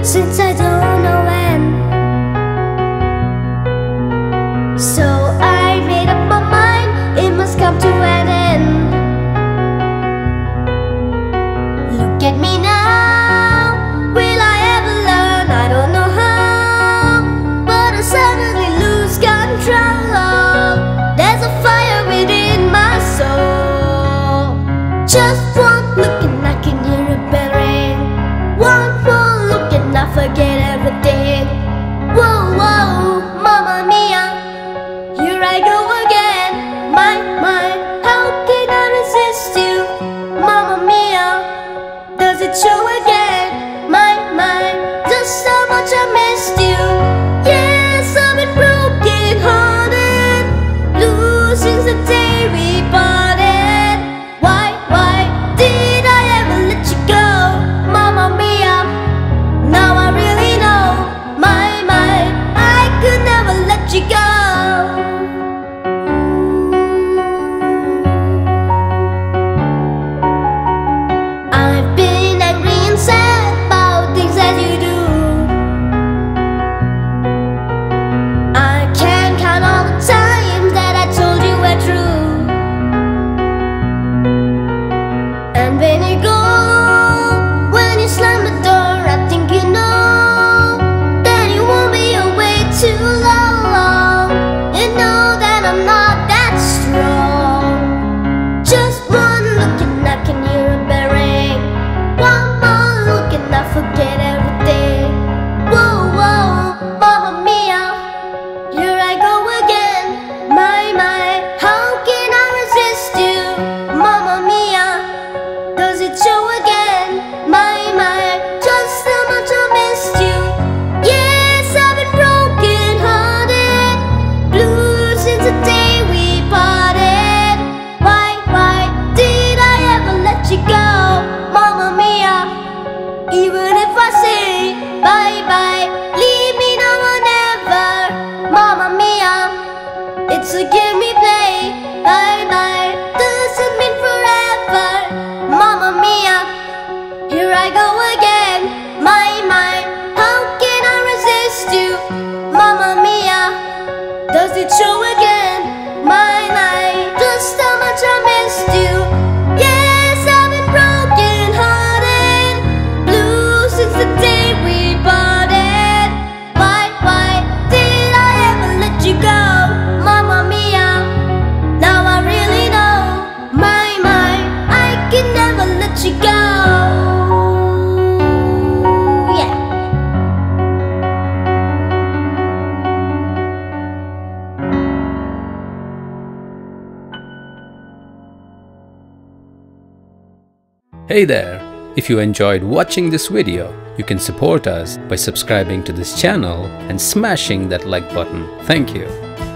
since I don't know when. So I made up my mind, it must come to an end. Look at me now, will I ever learn? I don't know how, but I suddenly lose control. There's a fire within my soul. Just one look and I can hear a bell ring. One more look and I forget everything. Whoa, whoa, Mamma Mia, here I go again. My, how can I resist you? Mamma Mia, does it show again? My, just how much I missed you. Yes, I've been broken hearted, blue since the day we parted. Why did I ever let you go? Mamma Mia, now I really know. My, I could never let you go. I've been angry and sad about things that you do. I can't count all the times that I told you were true. And when you go, when you slam the door, I think you know that you won't be away too long. You know that I'm not that strong. Just one look and I can hear a bell ring. One more look and I forget everything. Whoa, whoa, Mamma Mia, here I go again. My, how can I resist you? Mamma Mia, does it show again? My, just how much I missed you. Yes, I've been broken hearted, blue since the day we parted. Why did I ever let you go? Mamma Mia, even if I say bye, leave me now or never. Mamma Mia, it's a give me play. Bye, doesn't mean forever. Mamma Mia, here I go again. My, how can I resist you? Mamma Mia, does it show again? My, just how much I missed you. Yes, I've been broken hearted, blue since the day we parted. Why did I ever let you go? Mamma Mia, now I really know. My, I can never let you go. Yeah. Hey there! If you enjoyed watching this video, you can support us by subscribing to this channel and smashing that like button. Thank you.